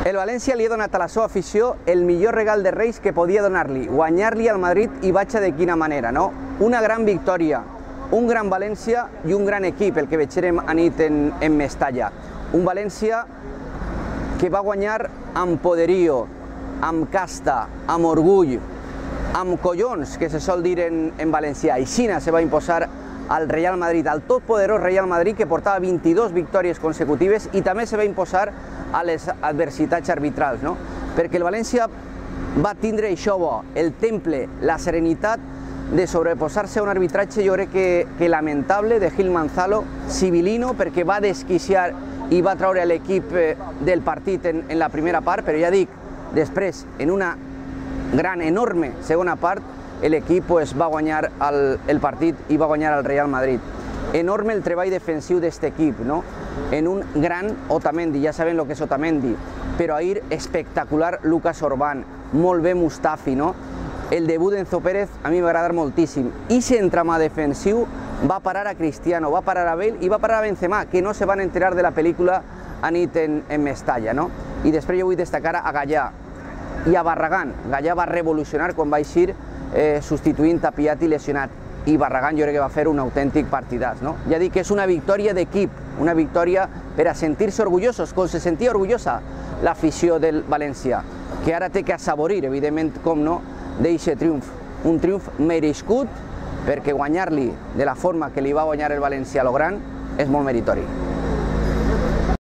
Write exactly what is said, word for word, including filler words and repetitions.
El València li ha donat a la seva afició el millor regal de Reis que podia donar-li, guanyar-li al Madrid i vaig de quina manera, no? Una gran victòria, un gran València i un gran equip, el que veurem anit en, en Mestalla. Un València que va guanyar amb poderío, amb casta, amb orgull, amb collons, que se sol dir en, en valencià. I Xina se va imposar al Real Madrid, al totpoderós Real Madrid, que portava vint-i-dues victòries consecutives, i també se va imposar a les adversitats arbitrals, no? Perquè el València va tindre això bo, el temple, la serenitat de sobreposar-se a un arbitratge, jo crec que, que lamentable, de Gil Manzano, civilino, perquè va desquiciar i va treure l'equip del partit en, en la primera part, però ja dic, després, en una gran, enorme segona part, l'equip pues, va guanyar el, el partit i va guanyar el Real Madrid. Enorme el treball defensiu d'aquest equip, no? En un gran Otamendi, ja sabem el que és Otamendi, però ahir espectacular Lucas Orbán, molt bé Mustafi, no? El debut d'Enzo Pérez a mi m'ha agradat moltíssim. I aquest entramà defensiu va parar a Cristiano, va parar a Bale i va parar a Benzema, que no se van enterar de la pel·lícula anit en, en Mestalla, no? I després jo vull destacar a Gallà i a Barragán. Gallà va revolucionar quan va eixir eh, substituint a Piat i lesionat. I Barragán jo crec que va fer un autèntic partidàs, no? Ja dic que és una victòria d'equip, una victòria per a sentir-se orgullosos, com se sentia orgullosa l'afició del València, que ara té que assaborir, evidentment, com no, d'aquest triomf. Un triomf merescut, perquè guanyar-li de la forma que li va guanyar el València a lo gran és molt meritori.